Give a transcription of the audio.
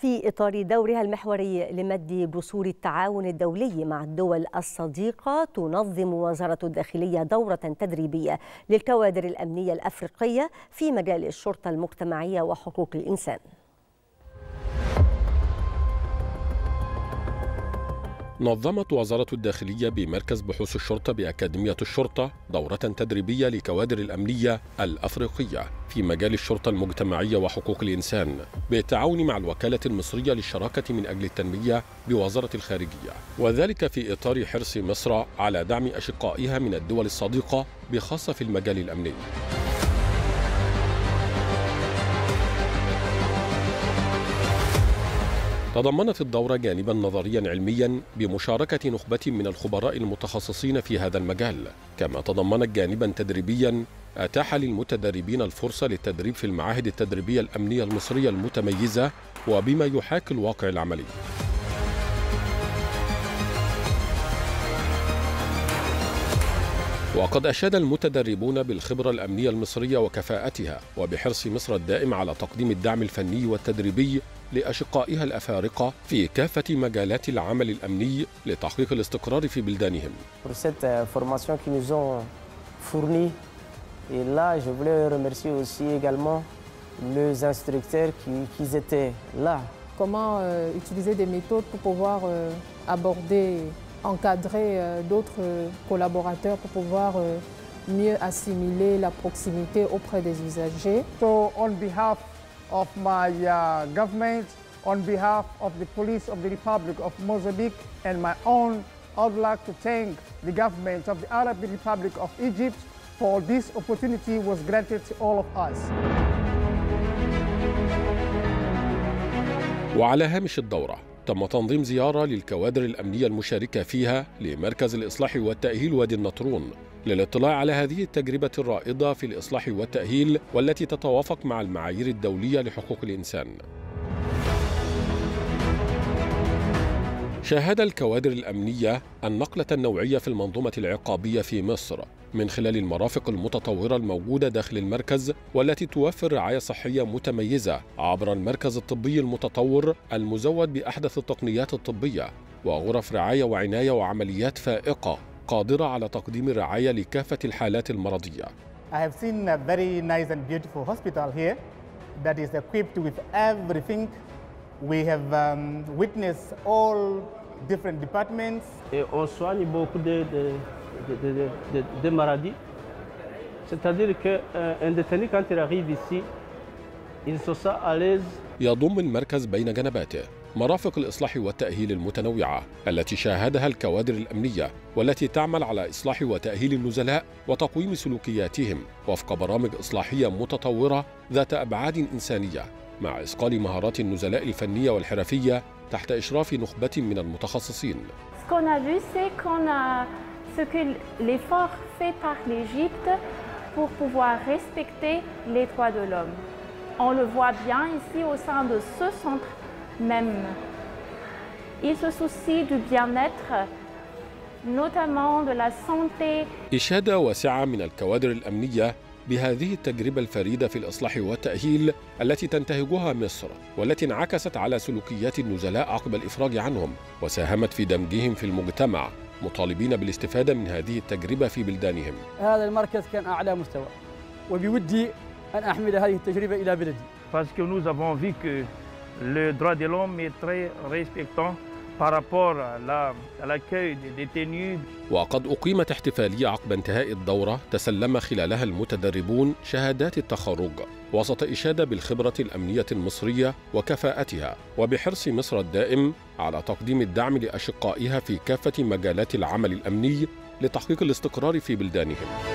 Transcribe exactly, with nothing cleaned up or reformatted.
في إطار دورها المحوري لمد جسور التعاون الدولي مع الدول الصديقة، تنظم وزارة الداخلية دورة تدريبية للكوادر الأمنية الأفريقية في مجال الشرطة المجتمعية وحقوق الإنسان. نظمت وزارة الداخلية بمركز بحوث الشرطة بأكاديمية الشرطة دورة تدريبية لكوادر الأمنية الأفريقية في مجال الشرطة المجتمعية وحقوق الإنسان بالتعاون مع الوكالة المصرية للشراكة من أجل التنمية بوزارة الخارجية، وذلك في إطار حرص مصر على دعم أشقائها من الدول الصديقة بخاصة في المجال الأمني. تضمنت الدورة جانبا نظريا علميا بمشاركة نخبة من الخبراء المتخصصين في هذا المجال، كما تضمنت جانبا تدريبيا أتاح للمتدربين الفرصة للتدريب في المعاهد التدريبية الأمنية المصرية المتميزة وبما يحاكي الواقع العملي. وقد أشاد المتدربون بالخبرة الأمنية المصرية وكفاءتها وبحرص مصر الدائم على تقديم الدعم الفني والتدريبي لأشقائها الأفارقة في كافة مجالات العمل الأمني لتحقيق الاستقرار في بلدانهم. Et là, je voulais remercier aussi également les instructeurs qui, qui étaient là. Comment euh, utiliser des méthodes pour pouvoir euh, aborder, encadrer euh, d'autres euh, collaborateurs pour pouvoir euh, mieux assimiler la proximité auprès des usagers. So on behalf of my uh, government, on behalf of the police of the Republic of Mozambique and my own, I would like to thank the government of the Arab Republic of Egypt for this opportunity was granted to all of us. وعلى هامش الدورة تم تنظيم زيارة للكوادر الأمنية المشاركة فيها لمركز الإصلاح والتأهيل وادي النطرون للاطلاع على هذه التجربة الرائدة في الإصلاح والتأهيل والتي تتوافق مع المعايير الدولية لحقوق الإنسان. شاهد الكوادر الأمنية النقلة النوعية في المنظومة العقابية في مصر من خلال المرافق المتطورة الموجودة داخل المركز والتي توفر رعاية صحية متميزة عبر المركز الطبي المتطور المزود بأحدث التقنيات الطبية وغرف رعاية وعناية وعمليات فائقة قادرة على تقديم الرعاية لكافة الحالات المرضية. I have seen a very nice and beautiful hospital here that is equipped with everything. We have um, witnessed all different departments. Et on soigne beaucoup de, de, de, de, de, de maladies. C'est-à-dire qu'un détenu quand il arrive ici, il se sent à l'aise. يضم المركز بين جنباته مرافق الإصلاح والتأهيل المتنوعة التي شاهدها الكوادر الأمنية والتي تعمل على إصلاح وتأهيل النزلاء وتقويم سلوكياتهم وفق برامج إصلاحية متطورة ذات أبعاد إنسانية مع إصقال مهارات النزلاء الفنية والحرفية تحت إشراف نخبة من المتخصصين. Ce qu'on a vu, c'est qu'on a ce que l'effort fait par l'Égypte pour pouvoir respecter les droits de l'homme. On le voit bien ici au sein de ce centre même. Il se soucie du bien-être, notamment de la santé. إشادة واسعة من الكوادر الأمنية بهذه التجربة الفريدة في الإصلاح والتأهيل التي تنتهجها مصر والتي انعكست على سلوكيات النزلاء عقب الإفراج عنهم وساهمت في دمجهم في المجتمع مطالبين بالاستفادة من هذه التجربة في بلدانهم. هذا المركز كان أعلى مستوى وبودي أن أحمل هذه التجربة إلى بلدي. Parce que nous avons vu que le droit de l'homme est très respectant par rapport à l'accueil des détenus. وقد أقيمت احتفالية عقب انتهاء الدورة تسلم خلالها المتدربون شهادات التخرج وسط إشادة بالخبرة الأمنية المصرية وكفاءتها وبحرص مصر الدائم على تقديم الدعم لأشقائها في كافة مجالات العمل الأمني لتحقيق الاستقرار في بلدانهم.